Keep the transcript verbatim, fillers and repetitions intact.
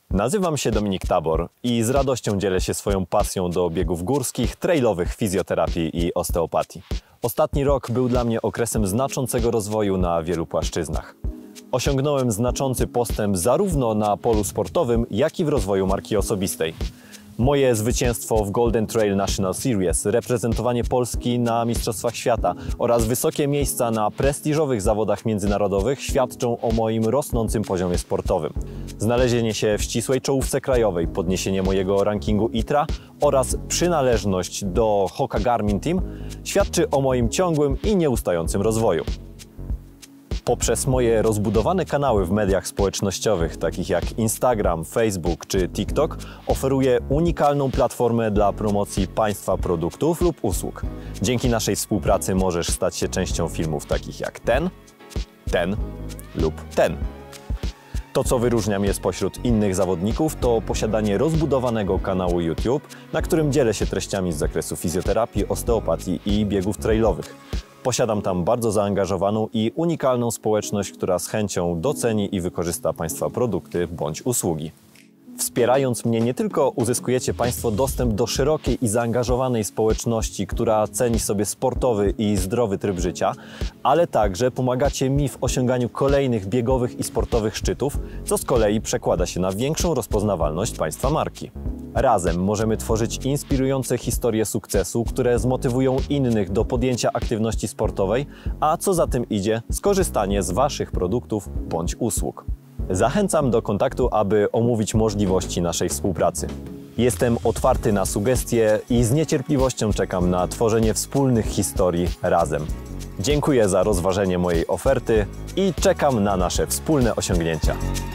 Nazywam się Dominik Tabor i z radością dzielę się swoją pasją do biegów górskich, trailowych, fizjoterapii i osteopatii. Ostatni rok był dla mnie okresem znaczącego rozwoju na wielu płaszczyznach. Osiągnąłem znaczący postęp zarówno na polu sportowym, jak i w rozwoju marki osobistej. Moje zwycięstwo w Golden Trail National Series, reprezentowanie Polski na Mistrzostwach Świata oraz wysokie miejsca na prestiżowych zawodach międzynarodowych świadczą o moim rosnącym poziomie sportowym. Znalezienie się w ścisłej czołówce krajowej, podniesienie mojego rankingu I T R A oraz przynależność do Hoka Garmin Team świadczy o moim ciągłym i nieustającym rozwoju. Poprzez moje rozbudowane kanały w mediach społecznościowych, takich jak Instagram, Facebook czy TikTok, oferuję unikalną platformę dla promocji Państwa produktów lub usług. Dzięki naszej współpracy możesz stać się częścią filmów takich jak ten, ten lub ten. To, co wyróżnia mnie spośród innych zawodników, to posiadanie rozbudowanego kanału YouTube, na którym dzielę się treściami z zakresu fizjoterapii, osteopatii i biegów trailowych. Posiadam tam bardzo zaangażowaną i unikalną społeczność, która z chęcią doceni i wykorzysta Państwa produkty bądź usługi. Wspierając mnie nie tylko uzyskujecie Państwo dostęp do szerokiej i zaangażowanej społeczności, która ceni sobie sportowy i zdrowy tryb życia, ale także pomagacie mi w osiąganiu kolejnych biegowych i sportowych szczytów, co z kolei przekłada się na większą rozpoznawalność Państwa marki. Razem możemy tworzyć inspirujące historie sukcesu, które zmotywują innych do podjęcia aktywności sportowej, a co za tym idzie, skorzystanie z Waszych produktów bądź usług. Zachęcam do kontaktu, aby omówić możliwości naszej współpracy. Jestem otwarty na sugestie i z niecierpliwością czekam na tworzenie wspólnych historii razem. Dziękuję za rozważenie mojej oferty i czekam na nasze wspólne osiągnięcia.